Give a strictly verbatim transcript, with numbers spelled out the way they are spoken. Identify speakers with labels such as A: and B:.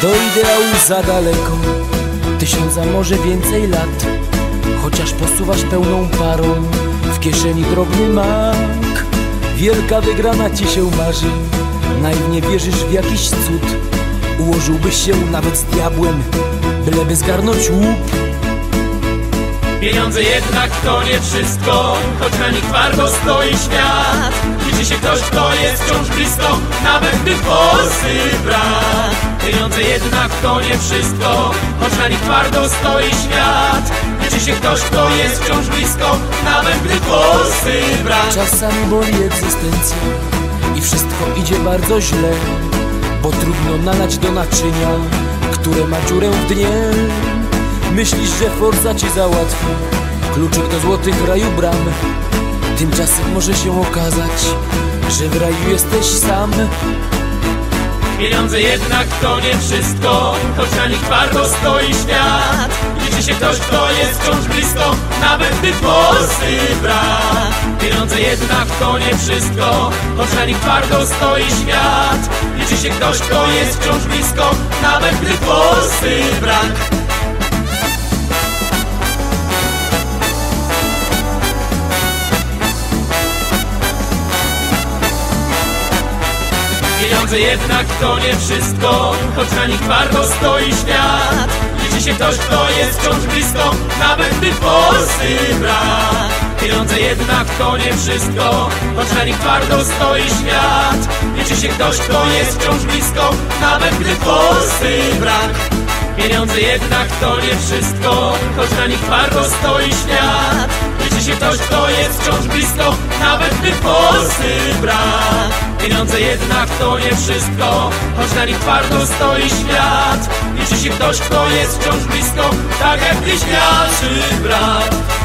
A: Do ideału za daleko, tysiąc, a może więcej lat. Chociaż posuwasz pełną parą, w kieszeni drobny mak. Wielka wygrana ci się marzy, naiwnie wierzysz w jakiś cud. Ułożyłbyś się nawet z diabłem, byleby zgarnąć łup.
B: Pieniądze jednak to nie wszystko, choć na nich twardo stoi świat. Liczy się ktoś, kto jest wciąż blisko, nawet gdy forsy brak. Pieniądze jednak to nie wszystko, choć na nich twardo stoi świat. Liczy się ktoś, kto jest wciąż blisko, nawet gdy forsy brak.
A: Czasami boli egzystencja i wszystko idzie bardzo źle, bo trudno nalać do naczynia, które ma dziurę w dnie. Myślisz, że forsa ci załatwi kluczyk do złotych raju bram. Tymczasem może się okazać, że w raju jesteś sam.
B: Pieniądze jednak to nie wszystko, choć na nich twardo stoi świat. Liczy się ktoś, kto jest wciąż blisko, nawet gdy forsy brak. Pieniądze jednak to nie wszystko, choć na nich twardo stoi świat. Liczy się ktoś, kto jest wciąż blisko, nawet gdy forsy brak. Pieniądze jednak to nie wszystko, choć na nich twardo stoi świat. Liczy się ktoś, kto jest wciąż blisko, nawet gdy forsy brak. Pieniądze jednak to nie wszystko, choć na nich twardo stoi świat. Liczy się ktoś, kto jest wciąż blisko, nawet gdy forsy brak. Pieniądze jednak to nie wszystko, choć na nich twardo stoi świat. Liczy się ktoś, kto jest wciąż blisko, nawet gdy forsy brak. Pieniądze jednak to nie wszystko, choć na nich twardo stoi świat. Liczy się ktoś, kto jest wciąż blisko, tak jak gdy świadczy brak.